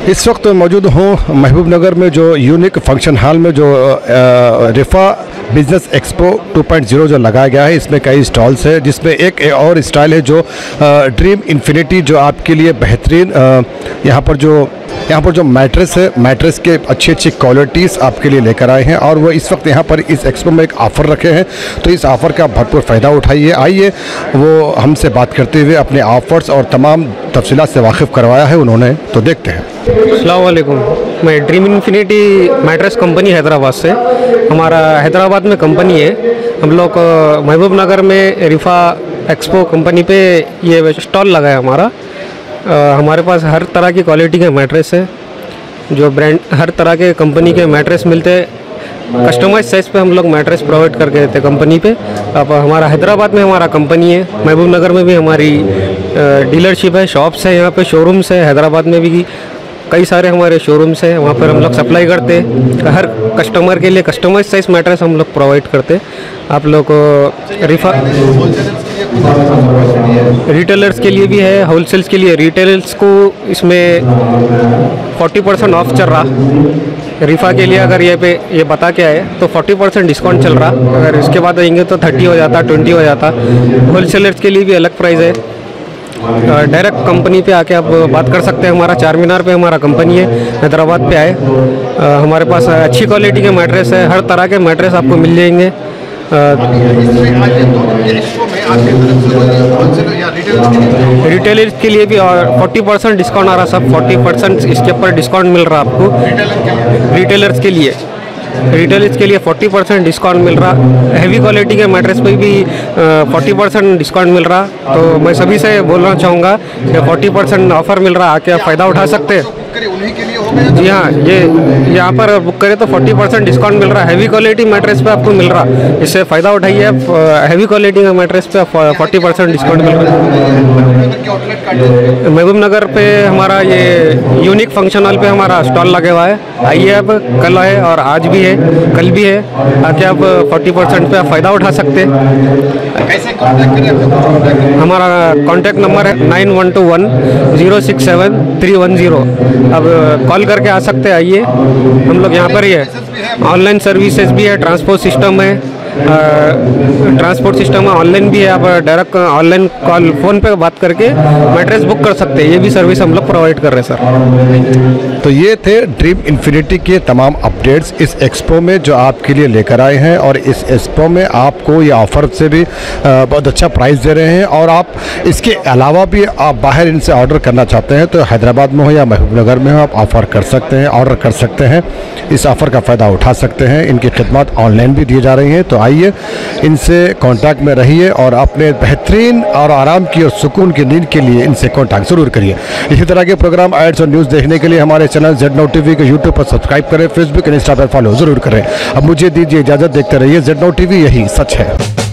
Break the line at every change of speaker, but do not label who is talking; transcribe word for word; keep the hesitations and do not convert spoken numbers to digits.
इस वक्त मौजूद हूँ महबूब नगर में जो यूनिक फंक्शन हॉल में जो Rifa business expo two point zero जो लगाया गया है। इसमें कई स्टॉल्स है, जिसमें एक और स्टाइल है जो ड्रीम इन्फिनिटी, जो आपके लिए बेहतरीन यहाँ पर जो यहाँ पर जो मैट्रेस है, मैट्रेस के अच्छी अच्छी क्वालिटीज़ आपके लिए लेकर आए हैं। और वो इस वक्त यहाँ पर इस एक्सपो में एक ऑफ़र रखे हैं, तो इस ऑफ़र का भरपूर फ़ायदा उठाइए। आइए वो हमसे बात करते हुए अपने ऑफ़र्स और तमाम तफसीलात से वाकिफ़ करवाया है उन्होंने, तो देखते हैं।
अस्सलाम वालेकुम, मैं dream infinity mattress company Hyderabad से, हमारा हैदराबाद में कंपनी है। हम लोग महबूब नगर में रिफा एक्सपो कंपनी पे ये स्टॉल लगा है हमारा। आ, हमारे पास हर तरह की क्वालिटी के मैट्रेस है, जो ब्रांड हर तरह के कंपनी के मैट्रेस मिलते हैं। कस्टमाइज साइज़ पे हम लोग मैट्रेस प्रोवाइड करके देते कंपनी पे। अब हमारा हैदराबाद में हमारा कंपनी है, महबूब नगर में भी हमारी डीलरशिप है, शॉप्स है, यहाँ पे शोरूम्स है। हैदराबाद में भी कई सारे हमारे शोरूम्स हैं, वहाँ पर हम लोग सप्लाई करते हैं। हर कस्टमर के लिए कस्टमाइज साइज़ मैट्रेस हम लोग प्रोवाइड करते हैं। आप लोग को रिफा रिटेलर्स के लिए भी है, होलसेल्स के लिए। रिटेलर्स को इसमें चालीस परसेंट ऑफ चल रहा। रिफा के लिए अगर ये पे ये बता के आए तो चालीस परसेंट डिस्काउंट चल रहा। अगर इसके बाद आएंगे तो तीस हो जाता, बीस हो जाता। होलसेलर्स के लिए भी अलग प्राइस है। डायरेक्ट कंपनी पे आके आप बात कर सकते हैं। हमारा चार मीनार पे हमारा कंपनी है, हैदराबाद पे आए। हमारे पास अच्छी क्वालिटी के मैट्रेस है, हर तरह के मैट्रेस आपको मिल जाएंगे। रिटेलर्स के लिए भी और चालीस परसेंट डिस्काउंट आ रहा, सब चालीस परसेंट इसके ऊपर डिस्काउंट मिल रहा आपको। रिटेलर्स के लिए रिटेलर्स के लिए चालीस परसेंट डिस्काउंट मिल रहा। हैवी क्वालिटी के मैट्रेस पे भी चालीस परसेंट डिस्काउंट मिल रहा। तो मैं सभी से बोलना चाहूँगा कि चालीस परसेंट ऑफ़र मिल रहा, आके आप फ़ायदा उठा सकते हैं। जी हाँ, ये यहाँ पर बुक करें तो चालीस परसेंट डिस्काउंट मिल रहा है। हैवी क्वालिटी मैट्रेस पे आपको मिल रहा, इससे फ़ायदा उठाइए आप। हैवी क्वालिटी का मैट्रेस पे चालीस परसेंट डिस्काउंट मिल रहा है। महबूब नगर पे हमारा ये यूनिक फंक्शन हॉल पे हमारा स्टॉल लगे हुआ है। आइए, आप कल है और आज भी है, कल भी है, आके आप चालीस परसेंट पे आप फ़ायदा उठा सकते हैं।
कैसे कांटेक्ट करें?
हमारा कॉन्टैक्ट नंबर है nine one two one zero six seven three one zero. अब कॉल करके आ सकते हैं। आइए, हम लोग यहाँ पर ही है। ऑनलाइन सर्विसेज भी है, ट्रांसपोर्ट सिस्टम है, ट्रांसपोर्ट सिस्टम है, ऑनलाइन भी है। आप डायरेक्ट ऑनलाइन कॉल फ़ोन पे बात करके मैट्रेस बुक कर सकते हैं। ये भी सर्विस हम लोग प्रोवाइड कर रहे हैं सर।
तो ये थे ड्रीम इन्फिनिटी के तमाम अपडेट्स इस एक्सपो में जो आपके लिए लेकर आए हैं। और इस एक्सपो में आपको ये ऑफ़र से भी बहुत अच्छा प्राइस दे रहे हैं। और आप इसके अलावा भी आप बाहर इनसे ऑर्डर करना चाहते हैं तो हैदराबाद में हो या महबूब नगर में हो, आप ऑफ़र कर सकते हैं, ऑर्डर कर सकते हैं। इस ऑफ़र का फ़ायदा उठा सकते हैं। इनकी खिदमत ऑनलाइन भी दी जा रही हैं। तो आइए, इनसे कांटेक्ट में रहिए और अपने बेहतरीन और आराम की और सुकून की नींद के लिए इनसे कांटेक्ट ज़रूर करिए। इसी तरह के प्रोग्राम, एड्स और न्यूज़ देखने के लिए हमारे चैनल जेड नाउ टीवी को यूट्यूब पर सब्सक्राइब करें, फेसबुक और इंस्टा पर फॉलो ज़रूर करें। अब मुझे दीजिए इजाज़त, देखते रहिए जेड नाउ टीवी, यही सच है।